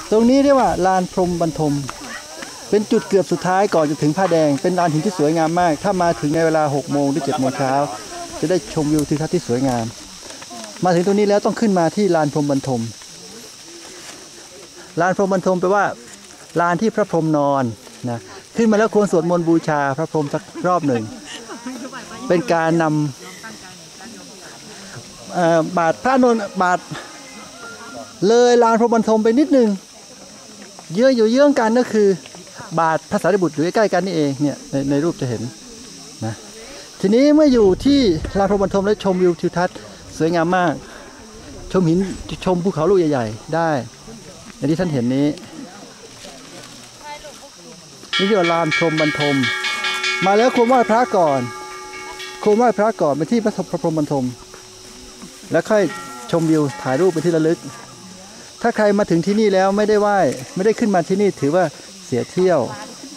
ตรงนี้เรียกว่าลานพรหมบรรทมเป็นจุดเกือบสุดท้ายก่อนจะถึงผ้าแดงเป็นลานหินที่สวยงามมากถ้ามาถึงในเวลา6 โมงหรือ7 โมงเช้าจะได้ชมวิวทิวทัศน์ที่สวยงามมาถึงตรงนี้แล้วต้องขึ้นมาที่ลานพรหมบรรทมลานพรหมบรรทมแปลว่าลานที่พระพรหมนอนนะขึ้นมาแล้วควรสวดมนต์บูชาพระพรหมสักรอบหนึ่งเป็นการนำบาทพระนนท์บาทเลยลานพรหมบรรทมไปนิดนึงเยื้องกันก็คือบาทพระสารีบุตรอยู่ใกล้ๆกันนี่เองเนี่ยในรูปจะเห็นนะทีนี้เมื่ออยู่ที่ลานพรหมบรรทมแล้วชมวิวทิวทัศน์สวยงามมากชมหินชมภูเขาลูกใหญ่ๆได้อย่างที่ท่านเห็นนี้นี่คือลานพรหมบรรทมมาแล้วควรไหว้พระก่อนไปที่พระพรหมบรรทมแล้วค่อยชมวิวถ่ายรูปเป็นที่ระลึกถ้าใครมาถึงที่นี่แล้วไม่ได้ไหว้ไม่ได้ขึ้นมาที่นี่ถือว่าเสียเที่ยว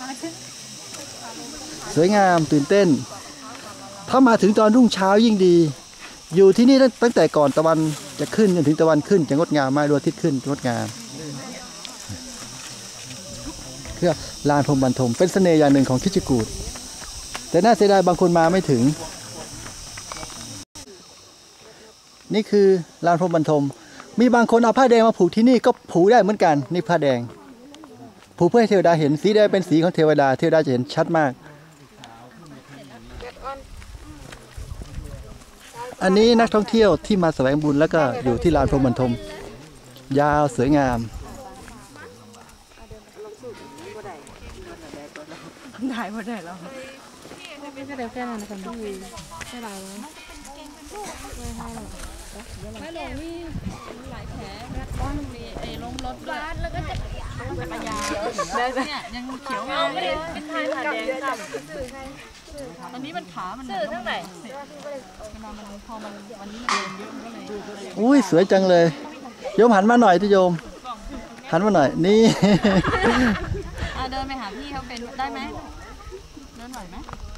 สวยงามตื่นเต้นถ้ามาถึงตอนรุ่งเช้ายิ่งดีอยู่ที่นี่ตั้งแต่ก่อนตะวันจะขึ้นจนถึงตะวันขึ้นจะงดงามมากดวงอาทิตย์ขึ้นงดงามคือลานพรหมบรรทมเป็นเสน่ห์อย่างหนึ่งของคิดจกูฏแต่น่าเสียดายบางคนมาไม่ถึงนี่คือลานพรหมบรรทมมีบางคนเอาผ้าแดงมาผูกที่นี่ก็ผูกได้เหมือนกันนี่ผ้าแดงผูกเพื่อให้เทวดาเห็นสีแดงเป็นสีของเทวดาจะเห็นชัดมากอันนี้นักท่องเที่ยวที่มาแสวงบุญแล้วก็อยู่ที่ลานพรหมบรรทมยาวสวยงามถ่ายพอได้แล้วไม่ใช่เดี๋ยวแค่นั้นนะคะพี่ไม่ได้แล้วไม่ลงนี่หลายแผลก้อนมีล้มรถด้วยแล้วก็จักรยานเนี่ยยังเขียวเอาไม่ได้เป็นทายผ่าแดงค่ะตอนนี้มันขามันสื่อทั้งไหนมันพอมันวันนี้มันเดินเยอะมันก็เลยอุ้ยสวยจังเลยโยมหันมาหน่อยที่โยมหันมาหน่อยนี่เดินไปหาพี่เขาเป็นได้ไหมเดินไหวไหม